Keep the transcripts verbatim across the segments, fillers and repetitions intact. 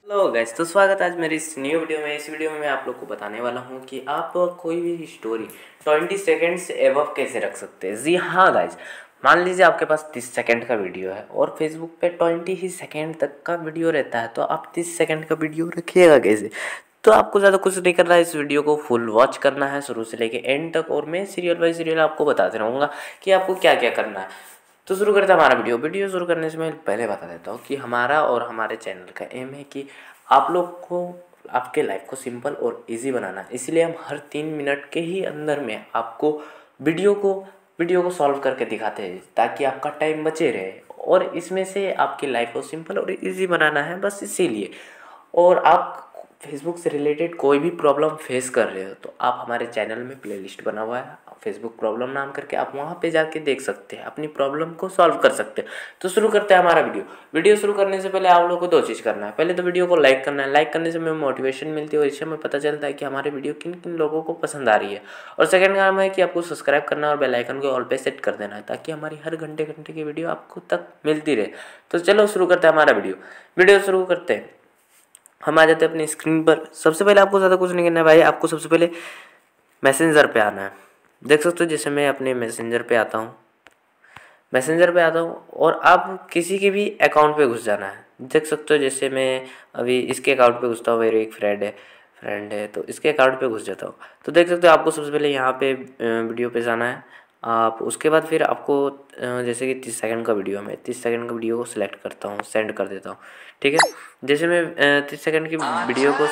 Hello guys, तो स्वागत है आज मेरी इस न्यू वीडियो में। इस वीडियो में मैं आप लोग को बताने वाला हूं कि आप कोई भी स्टोरी ट्वेंटी सेकंड से एबव कैसे रख सकते हैं। जी हाँ गाइस, मान लीजिए आपके पास तीस सेकंड का वीडियो है और फेसबुक पे ट्वेंटी ही सेकंड तक का वीडियो रहता है, तो आप तीस सेकंड का वीडियो रखिएगा कैसे। तो आपको ज़्यादा कुछ नहीं करना है, इस वीडियो को फुल वॉच करना है शुरू से लेके एंड तक, और मैं सीरियल बाई सीरियल आपको बताते रहूँगा कि आपको क्या क्या करना है। तो शुरू करते हैं हमारा वीडियो। वीडियो शुरू करने से मैं पहले बता देता हूँ कि हमारा और हमारे चैनल का एम है कि आप लोग को आपके लाइफ को सिंपल और इजी बनाना है। इसलिए हम हर तीन मिनट के ही अंदर में आपको वीडियो को वीडियो को सॉल्व करके दिखाते हैं, ताकि आपका टाइम बचे रहे। और इसमें से आपकी लाइफ को सिंपल और इजी बनाना है, बस इसीलिए। और आप फेसबुक से रिलेटेड कोई भी प्रॉब्लम फेस कर रहे हो तो आप हमारे चैनल में प्लेलिस्ट बना हुआ है फेसबुक प्रॉब्लम नाम करके, आप वहाँ पे जाके देख सकते हैं, अपनी प्रॉब्लम को सॉल्व कर सकते हैं। तो शुरू करते हैं हमारा वीडियो। वीडियो शुरू करने से पहले आप लोगों को दो चीज़ करना है। पहले तो वीडियो को लाइक करना है। लाइक करने से हमें मोटिवेशन मिलती है और इससे हमें पता चलता है कि हमारी वीडियो किन किन लोगों को पसंद आ रही है। और सेकंड काम है कि आपको सब्सक्राइब करना है और बेल आइकन को ऑल पे सेट कर देना है, ताकि हमारी हर घंटे घंटे की वीडियो आपको तक मिलती रहे। तो चलो शुरू करते हैं हमारा वीडियो। वीडियो शुरू करते हैं, हम आ जाते हैं अपनी स्क्रीन पर। सबसे पहले आपको ज़्यादा कुछ नहीं करना है भाई, आपको सबसे पहले मैसेंजर पे आना है। देख सकते हो, जैसे मैं अपने मैसेंजर पे आता हूँ मैसेंजर पे आता हूँ और आप किसी के भी अकाउंट पे घुस जाना है। देख सकते हो, जैसे मैं अभी इसके अकाउंट पे घुसता हूँ, मेरे एक फ्रेंड है फ्रेंड है तो इसके अकाउंट पे घुस जाता हूँ। तो देख सकते हो, आपको सबसे पहले यहाँ पे वीडियो पे जाना है। आप उसके बाद फिर आपको अ, जैसे कि तीस सेकंड का वीडियो है, मैं तीस सेकंड का वीडियो को सिलेक्ट करता हूँ, सेंड कर देता हूँ। ठीक है, जैसे मैं तीस सेकंड की वीडियो को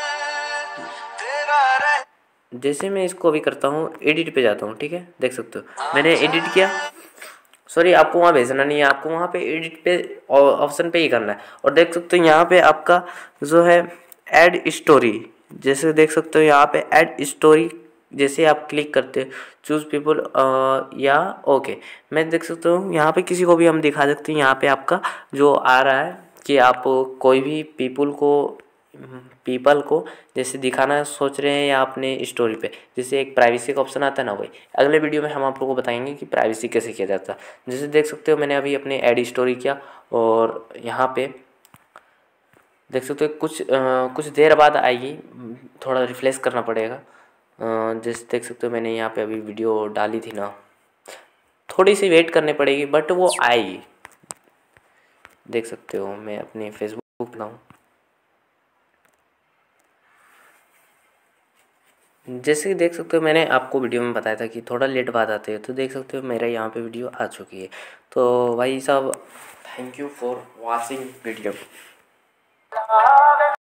जैसे मैं इसको अभी करता हूँ, एडिट पे जाता हूँ। ठीक है, देख सकते हो मैंने एडिट किया। सॉरी, आपको वहाँ भेजना नहीं है, आपको वहाँ पे एडिट पे ऑप्शन पे ही करना है। और देख सकते हो यहाँ पे आपका जो है ऐड स्टोरी, जैसे देख सकते हो यहाँ पे ऐड स्टोरी, जैसे आप क्लिक करते हो चूज पीपल या ओके, मैं देख सकता हूँ यहाँ पे किसी को भी हम दिखा सकते हैं। यहाँ पे आपका जो आ रहा है कि आप कोई भी पीपल को पीपल को जैसे दिखाना सोच रहे हैं या अपने स्टोरी पे, जैसे एक प्राइवेसी का ऑप्शन आता है ना, वही अगले वीडियो में हम आप लोगों को बताएंगे कि प्राइवेसी कैसे किया जाता है। जैसे देख सकते हो, मैंने अभी अपने ऐड स्टोरी किया और यहाँ पे देख सकते हो कुछ आ, कुछ देर बाद आएगी, थोड़ा रिफ्रेश करना पड़ेगा। जैसे देख सकते हो, मैंने यहाँ पे अभी वीडियो डाली थी ना, थोड़ी सी वेट करनी पड़ेगी बट वो आएगी। देख सकते हो, मैं अपने फेसबुक पे हूँ। जैसे कि देख सकते हो, मैंने आपको वीडियो में बताया था कि थोड़ा लेट बाद आते हैं, तो देख सकते हो मेरा यहाँ पे वीडियो आ चुकी है। तो भाई साहब, thank you for watching video.